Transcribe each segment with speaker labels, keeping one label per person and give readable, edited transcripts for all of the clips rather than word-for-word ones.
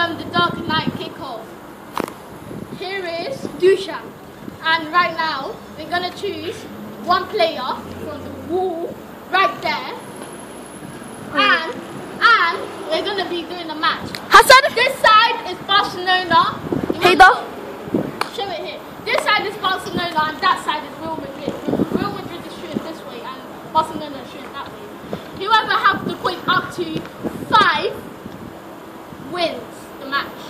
Speaker 1: the Dark Knight kickoff. Here is Duchamp. And right now, we're going to choose one player from the wall right there. And we're going to be doing a match.
Speaker 2: Hassan?
Speaker 1: This side is Barcelona.
Speaker 2: Header?
Speaker 1: Show it here. This side is Barcelona and that side is Real Madrid. Real Madrid is shooting this way and Barcelona is shooting that way. Whoever has the point up to 5 wins the match.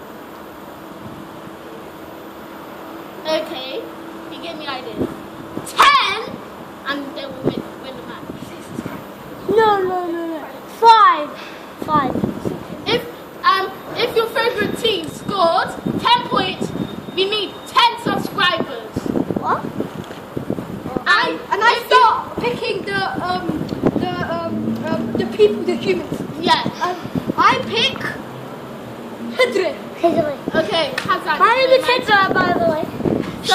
Speaker 1: Okay, he gave me idea. 10 and they will win the match.
Speaker 3: No. 5.
Speaker 1: If your favourite team scores 10 points, we need 10 subscribers.
Speaker 3: What?
Speaker 1: And I start picking the people, the humans. Yeah. I pick Hidre. Okay, Hassan.
Speaker 3: My name is Hidra, by the way.
Speaker 1: So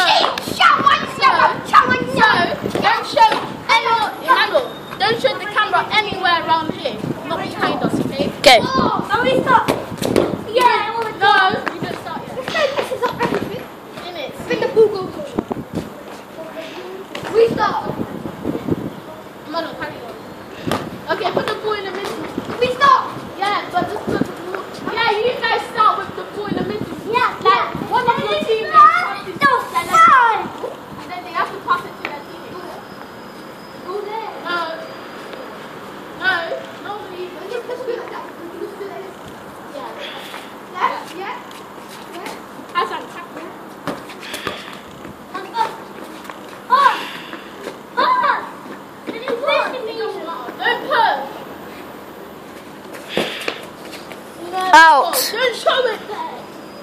Speaker 1: don't show Emmanuel, don't show the camera anywhere around here. Not behind us, okay?
Speaker 2: Okay.
Speaker 3: Oh, are we start? Yeah, I want to
Speaker 1: No, you don't start yet.
Speaker 3: This guy messes up everything.
Speaker 1: In it.
Speaker 3: I think the ball goes. We start.
Speaker 1: Emmanuel, carry on. Okay, put the ball in the middle.
Speaker 3: We start.
Speaker 1: Yeah, but just put the ball. Yeah, you guys start with the ball in the middle.
Speaker 3: Yeah.
Speaker 1: One of your teammates has to
Speaker 3: No, fine.
Speaker 1: and then they have to pass it to their teammate.
Speaker 3: Go there.
Speaker 1: No, please.
Speaker 3: Let's do it like that. Let's do it like this. Yeah.
Speaker 1: Hassan, tackle. Don't push.
Speaker 2: Out.
Speaker 1: Don't show it there.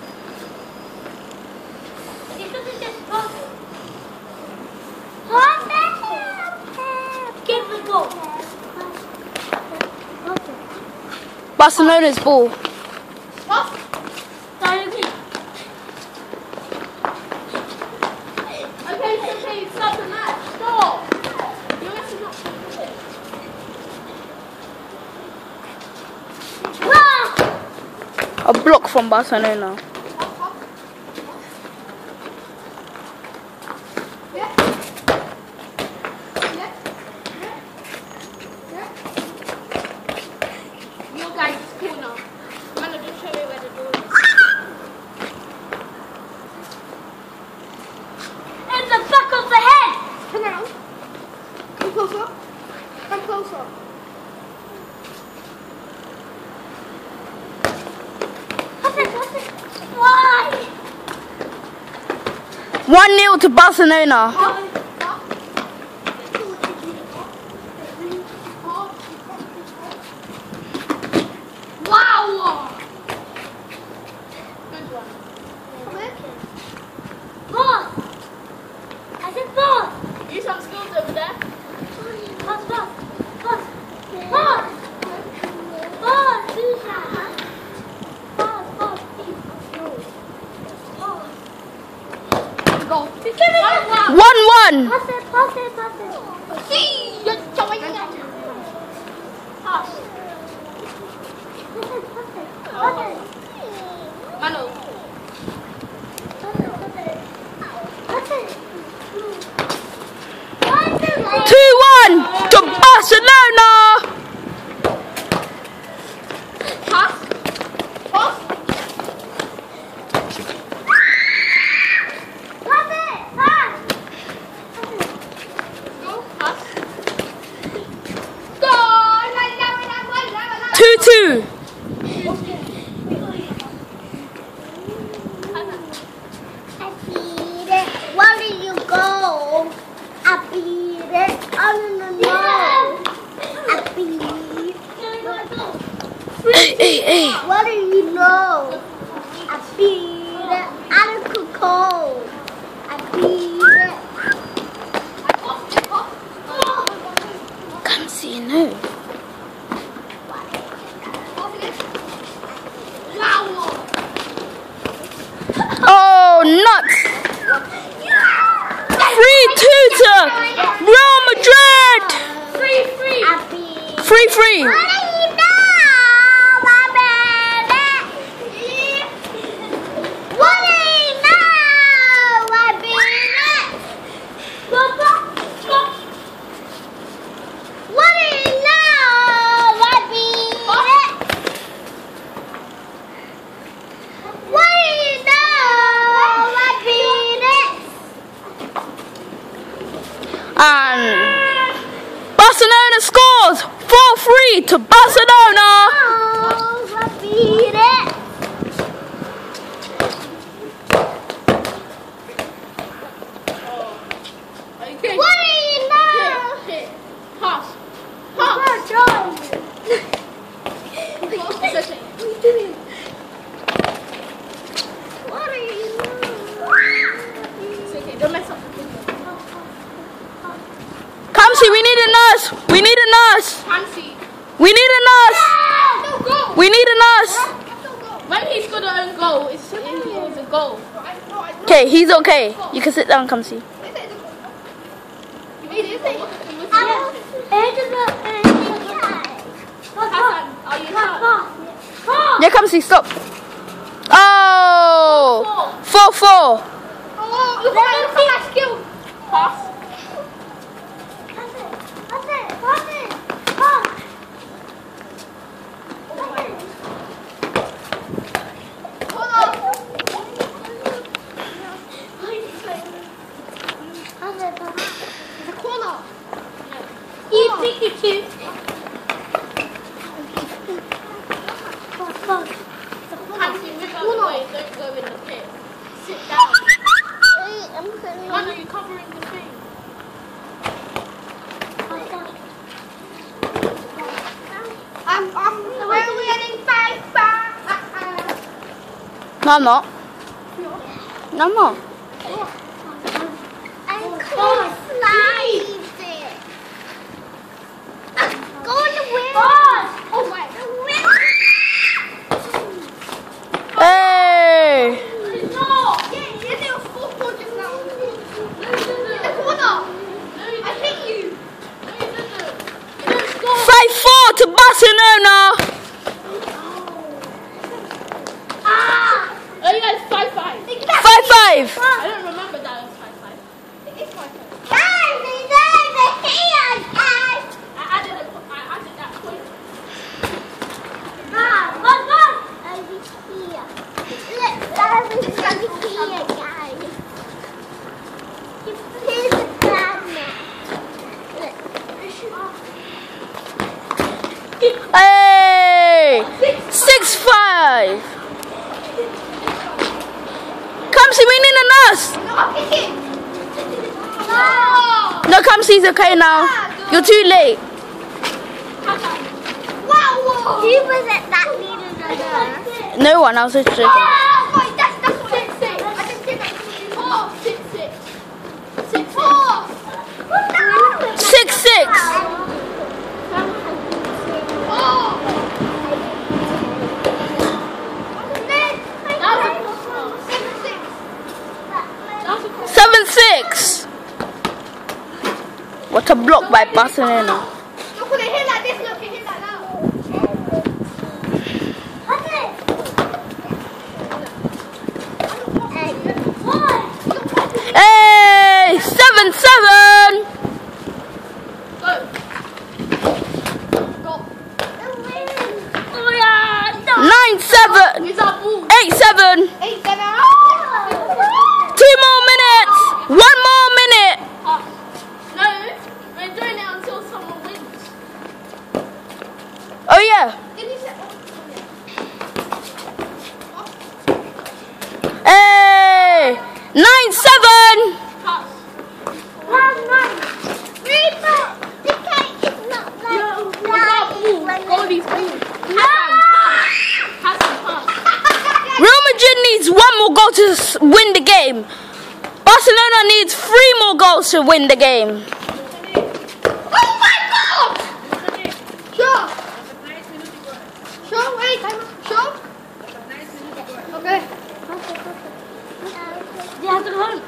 Speaker 3: Give the ball.
Speaker 2: Barcelona's ball.
Speaker 1: What? Okay, stop the match. Stop. You're actually not.
Speaker 2: A block from Barcelona.
Speaker 1: Your guys' corner. Man, just show me where the door is.
Speaker 3: In the back of the head. Come on. Come closer. Why?
Speaker 2: 1-0 to Barcelona.
Speaker 1: Wow! Good one.
Speaker 3: Boss. I said boss.
Speaker 1: You some skills over there?
Speaker 3: Boss.
Speaker 1: Go. 1-1.
Speaker 2: 1-1.
Speaker 3: Pass it.
Speaker 1: See, you're showing it. Pass. Manu.
Speaker 2: 2-1 to Barcelona.
Speaker 1: Pass. Go. Pass. Go.
Speaker 2: 2-2.
Speaker 3: Where do you go? I beat it. Oh, no. I beat it.
Speaker 2: Hey.
Speaker 3: What do you know? I beat it. I don't cold. I beat it.
Speaker 2: Come see no. Oh, nuts. 3-2 to Real Madrid.
Speaker 3: 3-3.
Speaker 2: 3-3.
Speaker 3: What do you know, my baby?
Speaker 2: 3 to Barcelona.
Speaker 3: Oh, I beat it.
Speaker 1: Okay.
Speaker 3: What are you now?
Speaker 1: Hit. Pass.
Speaker 3: Pass.
Speaker 1: Possession.
Speaker 3: What are you
Speaker 1: It's okay. Don't mess up the video.
Speaker 2: Kamsi, we need a nurse. We need a nurse.
Speaker 1: Fancy.
Speaker 2: We need a nurse.
Speaker 1: No goal.
Speaker 2: We need a nurse.
Speaker 1: When he scored an own goal, it was a goal.
Speaker 2: Okay, he's okay. You can sit down, Kamsi.
Speaker 1: Are you done?
Speaker 2: Yeah, Kamsi, stop. Oh, 4-4.
Speaker 1: Oh, look at that skill. Pass. It's a corner.
Speaker 3: You think it too?
Speaker 1: Fancy, move out the way. Don't go in the pit. Sit down. Why are you covering the thing?
Speaker 3: We're winning 5-5.
Speaker 2: No, I'm not. No, I'm not.
Speaker 3: I'm going to slide it. Go in the wind. Oh my. The wind.
Speaker 2: Hey.
Speaker 1: No! Yeah, there was 4-4 just now. In the corner. I hit you. No, you didn't. You didn't score.
Speaker 2: 5-4 to Barcelona.
Speaker 1: Oh, you guys 5-5.
Speaker 2: 5-5.
Speaker 1: I don't remember that it was 5-5. It is 5-5.
Speaker 3: Guys, there's a here, guys.
Speaker 1: I added that point.
Speaker 3: Look. Over here. Look, over here, guys. Here's the cabinet. Look.
Speaker 2: Hey. 6-5. Kamsi, we need a nurse.
Speaker 1: No, I'll kick it. No!
Speaker 2: No, Kamsi's okay now. You're too late.
Speaker 3: Wow. Who was it that needed a nurse?
Speaker 2: No one else is joking.
Speaker 1: Wait, that's what it said. I just did that.
Speaker 2: 6-6. 7-6. What a block by Barcelona.
Speaker 1: Look, when they hit like this, look, they hit like that.
Speaker 2: Hey, 7-7.
Speaker 1: Go. Go.
Speaker 2: 9-7.
Speaker 1: It's our ball.
Speaker 2: 8-7.
Speaker 1: 8-7.
Speaker 2: 2 more minutes. 1 more minute.
Speaker 1: No, we're doing it until someone wins.
Speaker 2: Oh yeah.
Speaker 1: Did you say?
Speaker 2: Hey, 9-7.
Speaker 1: Pass. Goldie's ball. Has to pass.
Speaker 2: Real Madrid needs 1 more goal to win the game. Barcelona needs 3 more goals to win the game.
Speaker 1: Oh my God! Sure. Sure, wait. Sure. Okay. You have to go home.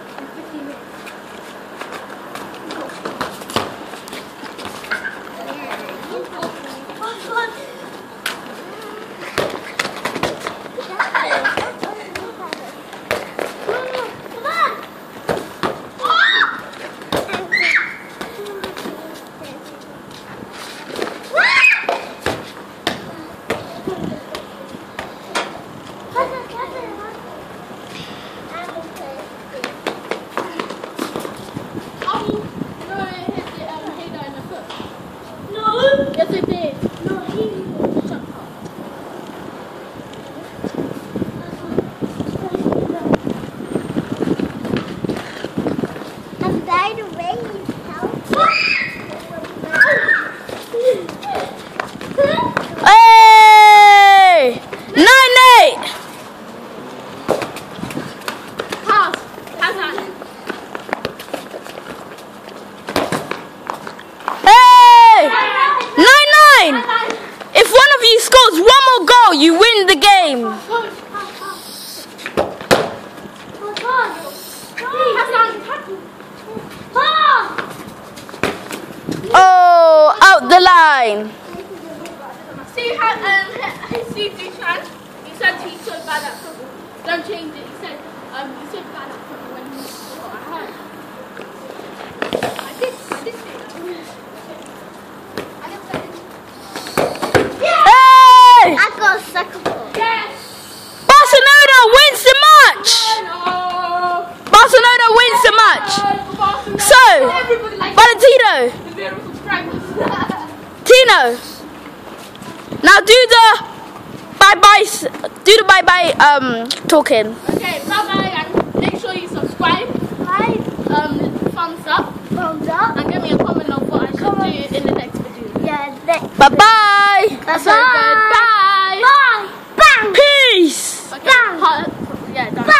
Speaker 2: Oh, out the line.
Speaker 1: See how see Dushan? He said he's so bad at football. Don't change it. He said he's so bad at football when he I heard. I did say that.
Speaker 2: Hey!
Speaker 3: I got a second ball.
Speaker 1: Yes!
Speaker 2: Barcelona wins the match.
Speaker 1: No!
Speaker 2: Barcelona wins the match. So,
Speaker 1: Everybody likes
Speaker 2: Valentino,
Speaker 1: the zero subscribers.
Speaker 2: Tino, now do the bye-bye talking.
Speaker 1: Okay, bye-bye, and make sure you subscribe, thumbs up, and give me a comment of what I should do in the next video.
Speaker 3: Yeah, next.
Speaker 2: Bye-bye.
Speaker 1: So good. Bye!